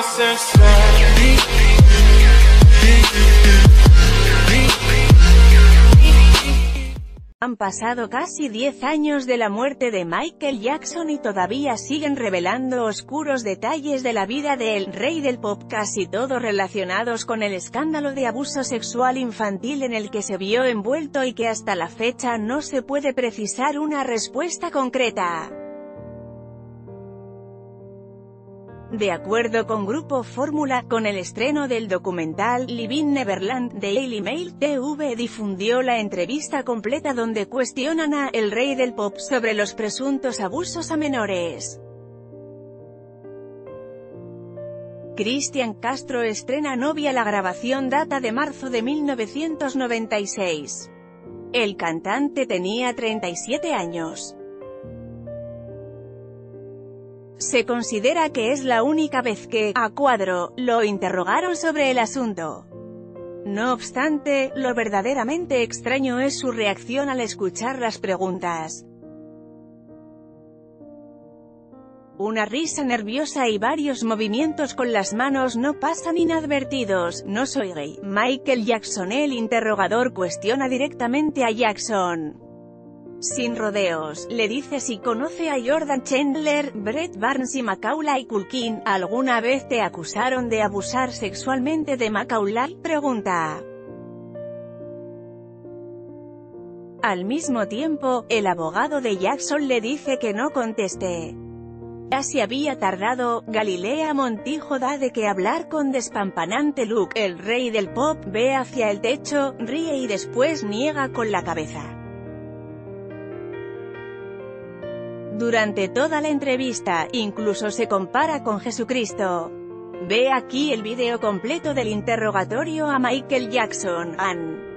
Han pasado casi 10 años de la muerte de Michael Jackson y todavía siguen revelando oscuros detalles de la vida del rey del pop, casi todos relacionados con el escándalo de abuso sexual infantil en el que se vio envuelto y que hasta la fecha no se puede precisar una respuesta concreta. De acuerdo con Grupo Fórmula, con el estreno del documental Living Neverland, Daily Mail TV difundió la entrevista completa donde cuestionan a el rey del pop sobre los presuntos abusos a menores. Cristian Castro estrena novia. La grabación data de marzo de 1996. El cantante tenía 37 años. Se considera que es la única vez que, a Cuadro, lo interrogaron sobre el asunto. No obstante, lo verdaderamente extraño es su reacción al escuchar las preguntas. Una risa nerviosa y varios movimientos con las manos no pasan inadvertidos. No soy gay. Michael Jackson. El interrogador cuestiona directamente a Jackson. Sin rodeos, le dice si conoce a Jordan Chandler, Brett Barnes y Macaulay Culkin. ¿Alguna vez te acusaron de abusar sexualmente de Macaulay?, pregunta. Al mismo tiempo, el abogado de Jackson le dice que no conteste. Ya se había tardado. Galilea Montijo da de qué hablar con despampanante look. El rey del pop ve hacia el techo, ríe y después niega con la cabeza. Durante toda la entrevista, incluso se compara con Jesucristo. Ve aquí el video completo del interrogatorio a Michael Jackson.